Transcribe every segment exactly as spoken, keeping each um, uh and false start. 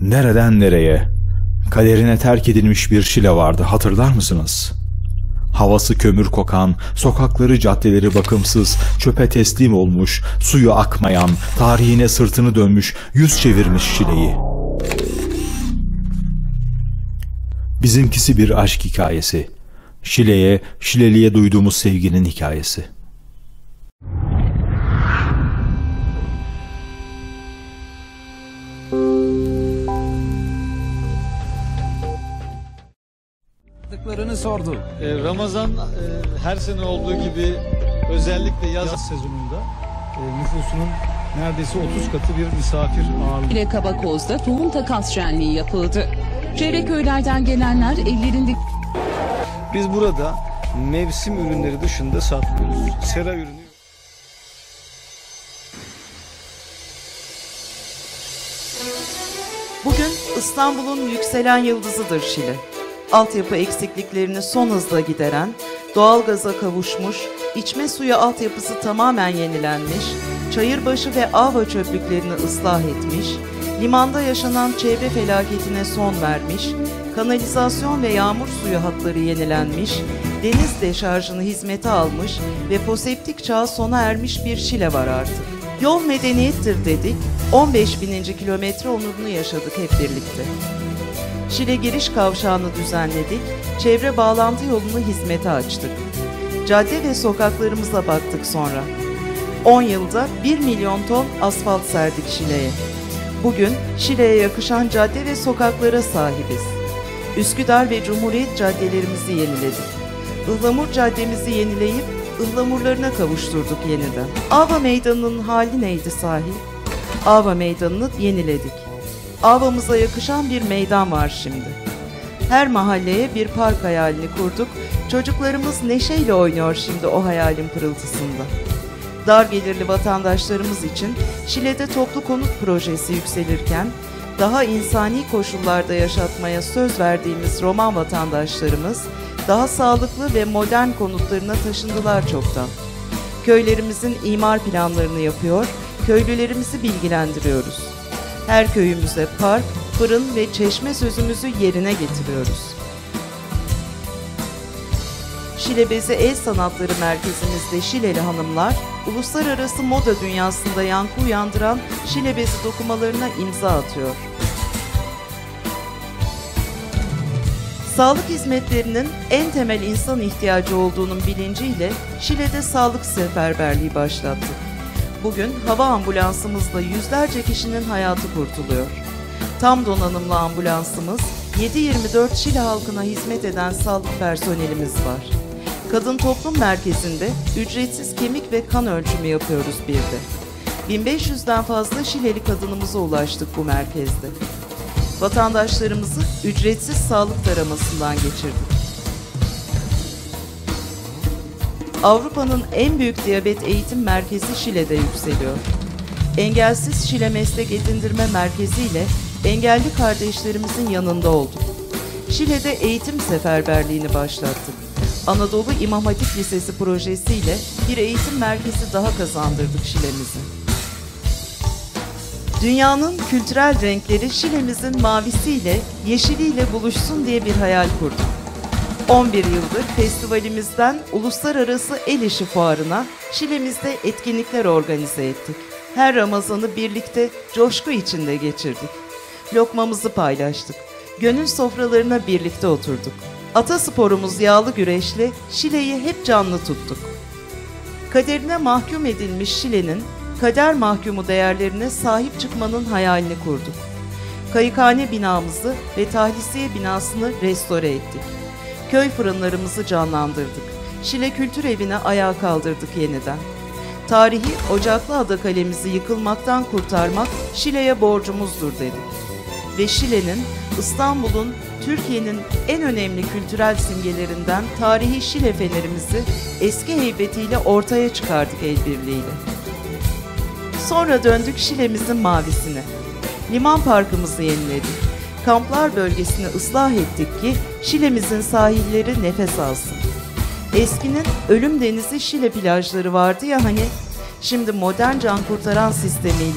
Nereden nereye? Kaderine terk edilmiş bir Şile vardı, hatırlar mısınız? Havası kömür kokan, sokakları caddeleri bakımsız, çöpe teslim olmuş, suyu akmayan, tarihine sırtını dönmüş, yüz çevirmiş Şile'yi. Bizimkisi bir aşk hikayesi. Şile'ye, Şileli'ye duyduğumuz sevginin hikayesi. sordu. Ee, Ramazan e, her sene olduğu gibi özellikle yaz, yaz sezonunda e, nüfusunun neredeyse otuz katı bir misafir ağırlığı. İle Kabakoz'da tohum takas şenliği yapıldı. Çevre köylerden gelenler ellerinde... Biz burada mevsim ürünleri dışında satmıyoruz. Sera ürünü. Bugün İstanbul'un yükselen yıldızıdır Şile. Altyapı eksikliklerini son hızla gideren, doğalgaza kavuşmuş, içme suyu altyapısı tamamen yenilenmiş, Çayırbaşı ve Ava çöplüklerini ıslah etmiş, limanda yaşanan çevre felaketine son vermiş, kanalizasyon ve yağmur suyu hatları yenilenmiş, deniz deşarjını hizmete almış ve foseptik çağı sona ermiş bir Şile var artık. Yol medeniyettir dedik, on beş bininci kilometre onurunu yaşadık hep birlikte. Şile giriş kavşağını düzenledik, çevre bağlantı yolunu hizmete açtık. Cadde ve sokaklarımıza baktık sonra. on yılda bir milyon ton asfalt serdik Şile'ye. Bugün Şile'ye yakışan cadde ve sokaklara sahibiz. Üsküdar ve Cumhuriyet caddelerimizi yeniledik. Ihlamur caddemizi yenileyip ıhlamurlarına kavuşturduk yeniden. Ava Meydanı'nın hali neydi sahi? Ava Meydanı'nı yeniledik. Avamıza yakışan bir meydan var şimdi. Her mahalleye bir park hayalini kurduk. Çocuklarımız neşeyle oynuyor şimdi o hayalin pırıltısında. Dar gelirli vatandaşlarımız için Şile'de toplu konut projesi yükselirken, daha insani koşullarda yaşatmaya söz verdiğimiz Roman vatandaşlarımız, daha sağlıklı ve modern konutlarına taşındılar çoktan. Köylerimizin imar planlarını yapıyor, köylülerimizi bilgilendiriyoruz. Her köyümüze park, fırın ve çeşme sözümüzü yerine getiriyoruz. Şile Bezi El Sanatları Merkezimizde Şileli hanımlar, uluslararası moda dünyasında yankı uyandıran Şile Bezi dokumalarına imza atıyor. Sağlık hizmetlerinin en temel insan ihtiyacı olduğunun bilinciyle Şile'de sağlık seferberliği başlattık. Bugün hava ambulansımızla yüzlerce kişinin hayatı kurtuluyor. Tam donanımlı ambulansımız, yedi yirmi dört Şile halkına hizmet eden sağlık personelimiz var. Kadın Toplum Merkezi'nde ücretsiz kemik ve kan ölçümü yapıyoruz bir de. bin beş yüzden fazla Şileli kadınımıza ulaştık bu merkezde. Vatandaşlarımızı ücretsiz sağlık taramasından geçirdik. Avrupa'nın en büyük diyabet eğitim merkezi Şile'de yükseliyor. Engelsiz Şile Meslek Edindirme Merkezi ile engelli kardeşlerimizin yanında olduk. Şile'de eğitim seferberliğini başlattık. Anadolu İmam Hatip Lisesi projesiyle bir eğitim merkezi daha kazandırdık Şile'mize. Dünyanın kültürel renkleri Şile'mizin mavisiyle, yeşiliyle buluşsun diye bir hayal kurduk. on bir yıldır festivalimizden uluslararası el işi fuarına Şile'mizde etkinlikler organize ettik. Her Ramazan'ı birlikte coşku içinde geçirdik. Lokmamızı paylaştık. Gönül sofralarına birlikte oturduk. Atasporumuz yağlı güreşle Şile'yi hep canlı tuttuk. Kaderine mahkum edilmiş Şile'nin kader mahkumu değerlerine sahip çıkmanın hayalini kurduk. Kayıkhane binamızı ve tahlisiye binasını restore ettik. Köy fırınlarımızı canlandırdık. Şile Kültür Evi'ne ayağa kaldırdık yeniden. Tarihi Ocaklıada kalemizi yıkılmaktan kurtarmak Şile'ye borcumuzdur dedik. Ve Şile'nin, İstanbul'un, Türkiye'nin en önemli kültürel simgelerinden tarihi Şile fenerimizi eski heybetiyle ortaya çıkardık el birliğiyle. Sonra döndük Şile'mizin mavisine. Liman parkımızı yeniledik. Kamplar bölgesini ıslah ettik ki Şile'mizin sahilleri nefes alsın. Eskinin ölüm denizi Şile plajları vardı ya hani, şimdi modern can kurtaran sistemiyle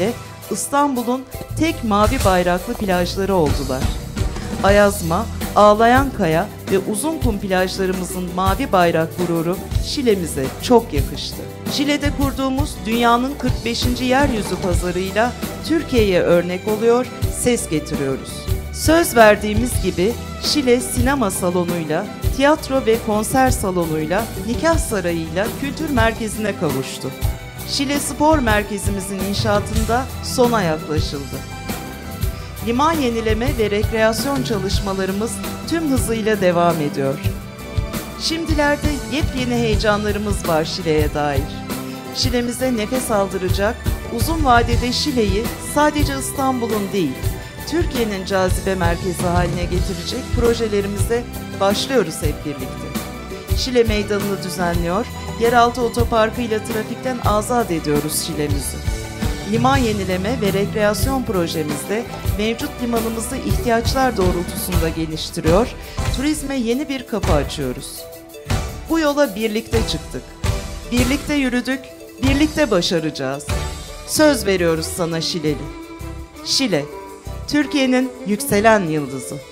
İstanbul'un tek mavi bayraklı plajları oldular. Ayazma, Ağlayan Kaya ve Uzunkum plajlarımızın mavi bayrak gururu Şile'mize çok yakıştı. Şile'de kurduğumuz dünyanın kırk beşinci yeryüzü pazarıyla Türkiye'ye örnek oluyor, ses getiriyoruz. Söz verdiğimiz gibi Şile sinema salonuyla, tiyatro ve konser salonuyla, nikah sarayıyla kültür merkezine kavuştu. Şile Spor Merkezimizin inşaatında sona yaklaşıldı. Liman yenileme ve rekreasyon çalışmalarımız tüm hızıyla devam ediyor. Şimdilerde yepyeni heyecanlarımız var Şile'ye dair. Şile'mize nefes aldıracak, uzun vadede Şile'yi sadece İstanbul'un değil, Türkiye'nin cazibe merkezi haline getirecek projelerimize başlıyoruz hep birlikte. Şile Meydanı'nı düzenliyor, yeraltı otoparkıyla trafikten azat ediyoruz Şile'mizi. Liman yenileme ve rekreasyon projemizde mevcut limanımızı ihtiyaçlar doğrultusunda geliştiriyor, turizme yeni bir kapı açıyoruz. Bu yola birlikte çıktık, birlikte yürüdük, birlikte başaracağız. Söz veriyoruz sana Şileli. Şile, Türkiye'nin yükselen yıldızı.